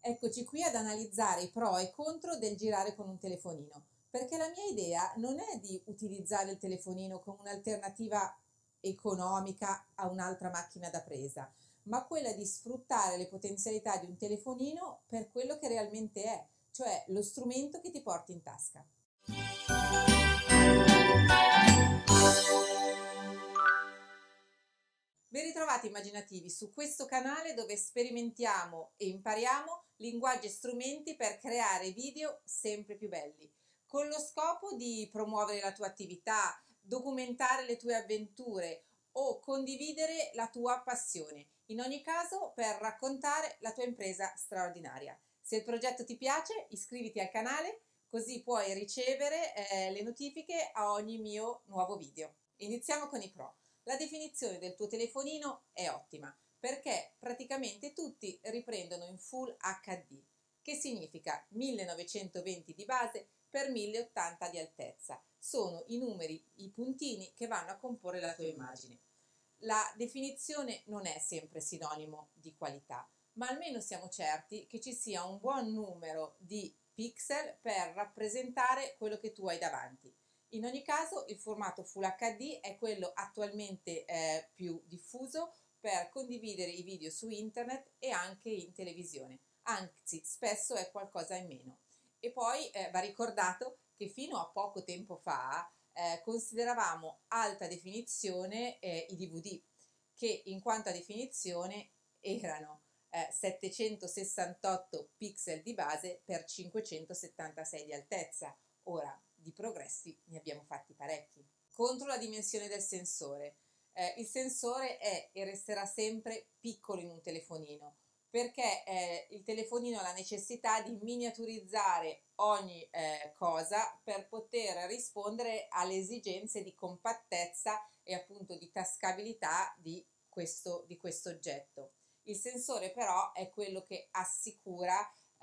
Eccoci qui ad analizzare i pro e i contro del girare con un telefonino, perché la mia idea non è di utilizzare il telefonino come un'alternativa economica a un'altra macchina da presa, ma quella di sfruttare le potenzialità di un telefonino per quello che realmente è, cioè lo strumento che ti porti in tasca. Ben ritrovati immaginativi su questo canale dove sperimentiamo e impariamo linguaggi e strumenti per creare video sempre più belli, con lo scopo di promuovere la tua attività, documentare le tue avventure o condividere la tua passione, in ogni caso per raccontare la tua impresa straordinaria. Se il progetto ti piace, iscriviti al canale così puoi ricevere le notifiche a ogni mio nuovo video. Iniziamo con i pro. La definizione del tuo telefonino è ottima perché praticamente tutti riprendono in Full HD, che significa 1920 di base per 1080 di altezza. Sono i numeri, i puntini che vanno a comporre la tua immagine. La definizione non è sempre sinonimo di qualità, ma almeno siamo certi che ci sia un buon numero di pixel per rappresentare quello che tu hai davanti. In ogni caso il formato Full HD è quello attualmente più diffuso per condividere i video su internet e anche in televisione, anzi spesso è qualcosa in meno. E poi va ricordato che fino a poco tempo fa consideravamo alta definizione i DVD, che in quanto a definizione erano 768 pixel di base per 576 di altezza. Ora, di progressi ne abbiamo fatti parecchi. Contro la dimensione del sensore. Il sensore è e resterà sempre piccolo in un telefonino, perché il telefonino ha la necessità di miniaturizzare ogni cosa per poter rispondere alle esigenze di compattezza e appunto di tascabilità di questo oggetto. Il sensore però è quello che assicura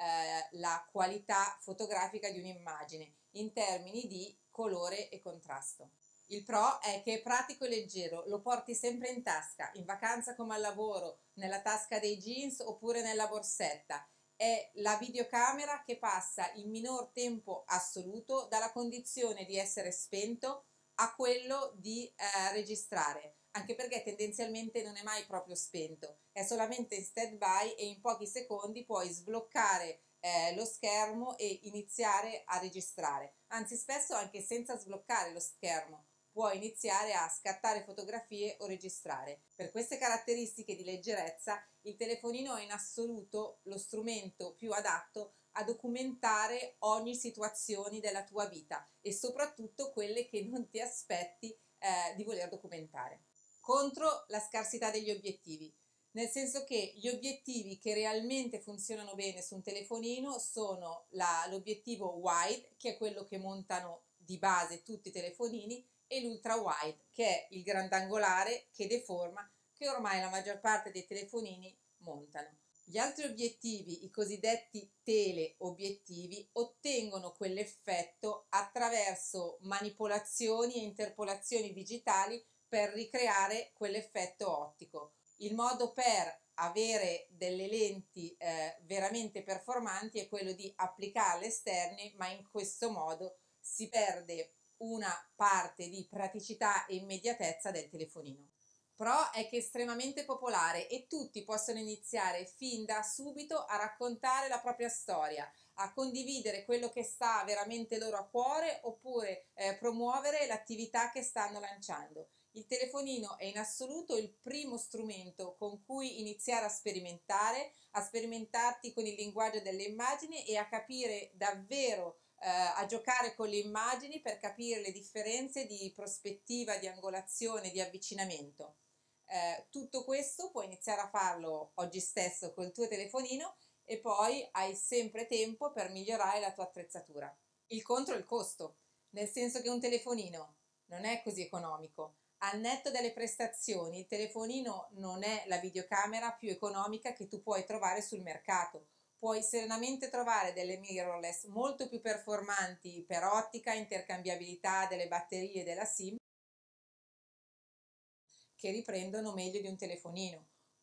la qualità fotografica di un'immagine in termini di colore e contrasto. Il pro è che è pratico e leggero, lo porti sempre in tasca, in vacanza come al lavoro, nella tasca dei jeans oppure nella borsetta. È la videocamera che passa in minor tempo assoluto dalla condizione di essere spento a quello di registrare, anche perché tendenzialmente non è mai proprio spento, è solamente in stand-by e in pochi secondi puoi sbloccare lo schermo e iniziare a registrare, anzi spesso anche senza sbloccare lo schermo puoi iniziare a scattare fotografie o registrare. Per queste caratteristiche di leggerezza il telefonino è in assoluto lo strumento più adatto a documentare ogni situazione della tua vita e soprattutto quelle che non ti aspetti di voler documentare. Contro la scarsità degli obiettivi, nel senso che gli obiettivi che realmente funzionano bene su un telefonino sono l'obiettivo wide, che è quello che montano di base tutti i telefonini, e l'ultra wide, che è il grandangolare che deforma, che ormai la maggior parte dei telefonini montano. Gli altri obiettivi, i cosiddetti teleobiettivi, ottengono quell'effetto attraverso manipolazioni e interpolazioni digitali per ricreare quell'effetto ottico. Il modo per avere delle lenti veramente performanti è quello di applicarle esterne, ma in questo modo si perde una parte di praticità e immediatezza del telefonino. Pro è che è estremamente popolare e tutti possono iniziare fin da subito a raccontare la propria storia, a condividere quello che sta veramente loro a cuore oppure promuovere l'attività che stanno lanciando. Il telefonino è in assoluto il primo strumento con cui iniziare a sperimentarti con il linguaggio delle immagini e a capire davvero a giocare con le immagini per capire le differenze di prospettiva, di angolazione, di avvicinamento. Tutto questo puoi iniziare a farlo oggi stesso col tuo telefonino e poi hai sempre tempo per migliorare la tua attrezzatura. Il contro è il costo, nel senso che un telefonino non è così economico. Al netto delle prestazioni, il telefonino non è la videocamera più economica che tu puoi trovare sul mercato. Puoi serenamente trovare delle mirrorless molto più performanti per ottica, intercambiabilità delle batterie della SIM che riprendono meglio di un telefonino.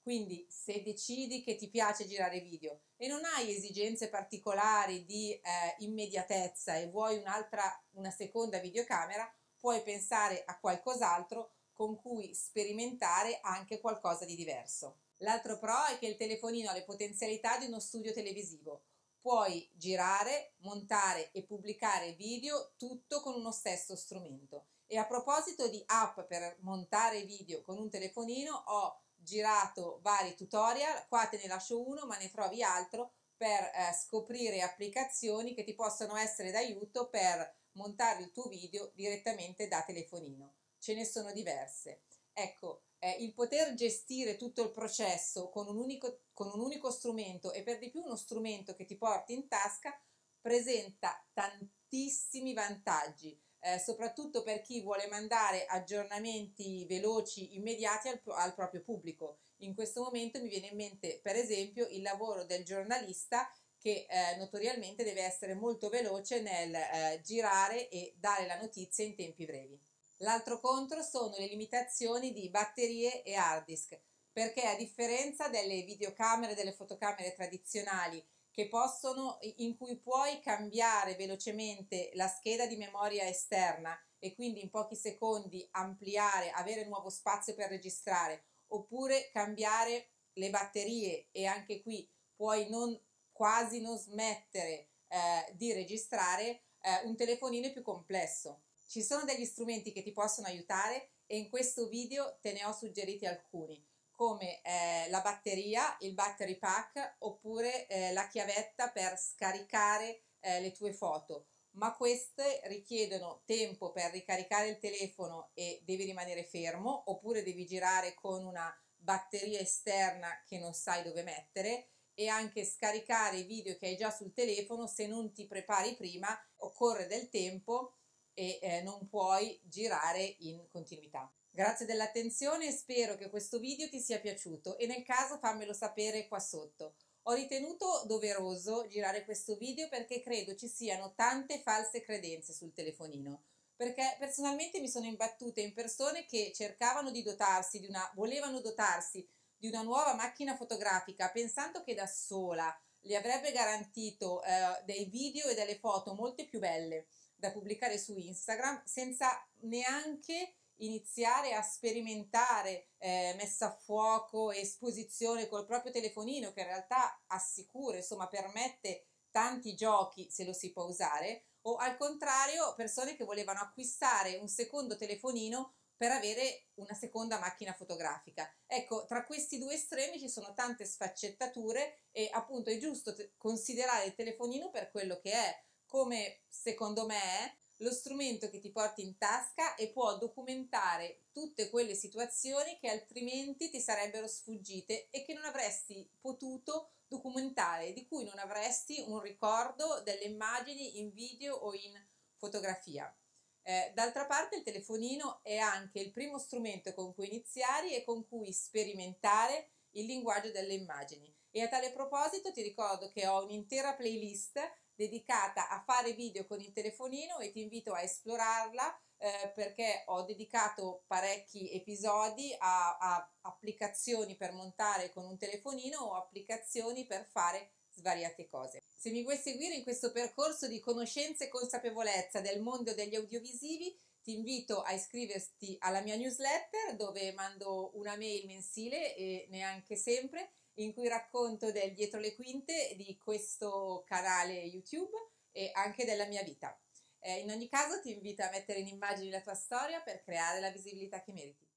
Quindi se decidi che ti piace girare video e non hai esigenze particolari di immediatezza e vuoi una seconda videocamera, puoi pensare a qualcos'altro con cui sperimentare anche qualcosa di diverso. L'altro pro è che il telefonino ha le potenzialità di uno studio televisivo. Puoi girare, montare e pubblicare video tutto con uno stesso strumento. E a proposito di app per montare video con un telefonino, ho girato vari tutorial, qua te ne lascio uno ma ne trovi altro per scoprire applicazioni che ti possono essere d'aiuto per montare il tuo video direttamente da telefonino. Ce ne sono diverse. Ecco, il poter gestire tutto il processo con un unico strumento e per di più uno strumento che ti porti in tasca presenta tantissimi vantaggi. Soprattutto per chi vuole mandare aggiornamenti veloci, immediati al proprio pubblico. In questo momento mi viene in mente per esempio il lavoro del giornalista che notoriamente deve essere molto veloce nel girare e dare la notizia in tempi brevi. L'altro contro sono le limitazioni di batterie e hard disk, perché a differenza delle videocamere e delle fotocamere tradizionali in cui puoi cambiare velocemente la scheda di memoria esterna e quindi in pochi secondi ampliare, avere nuovo spazio per registrare, oppure cambiare le batterie e anche qui puoi quasi non smettere di registrare, un telefonino è più complesso. Ci sono degli strumenti che ti possono aiutare e in questo video te ne ho suggeriti alcuni, come la batteria, il battery pack oppure la chiavetta per scaricare le tue foto, ma queste richiedono tempo per ricaricare il telefono e devi rimanere fermo oppure devi girare con una batteria esterna che non sai dove mettere e anche scaricare i video che hai già sul telefono. Se non ti prepari prima occorre del tempo e non puoi girare in continuità. Grazie dell'attenzione, spero che questo video ti sia piaciuto e nel caso fammelo sapere qua sotto. Ho ritenuto doveroso girare questo video perché credo ci siano tante false credenze sul telefonino, perché personalmente mi sono imbattuta in persone che volevano dotarsi di una nuova macchina fotografica pensando che da sola gli avrebbe garantito dei video e delle foto molte più belle da pubblicare su Instagram senza neanche iniziare a sperimentare messa a fuoco e esposizione col proprio telefonino, che in realtà assicura, insomma, permette tanti giochi se lo si può usare, o al contrario persone che volevano acquistare un secondo telefonino per avere una seconda macchina fotografica. Ecco, tra questi due estremi ci sono tante sfaccettature e appunto è giusto considerare il telefonino per quello che è, come secondo me è lo strumento che ti porti in tasca e può documentare tutte quelle situazioni che altrimenti ti sarebbero sfuggite e che non avresti potuto documentare, di cui non avresti un ricordo delle immagini in video o in fotografia. D'altra parte il telefonino è anche il primo strumento con cui iniziare e con cui sperimentare il linguaggio delle immagini. E a tale proposito ti ricordo che ho un'intera playlist dedicata a fare video con il telefonino e ti invito a esplorarla perché ho dedicato parecchi episodi a applicazioni per montare con un telefonino o applicazioni per fare svariate cose. Se mi vuoi seguire in questo percorso di conoscenza e consapevolezza del mondo degli audiovisivi, ti invito a iscriverti alla mia newsletter dove mando una mail mensile e neanche sempre in cui racconto del dietro le quinte di questo canale YouTube e anche della mia vita. In ogni caso ti invito a mettere in immagini la tua storia per creare la visibilità che meriti.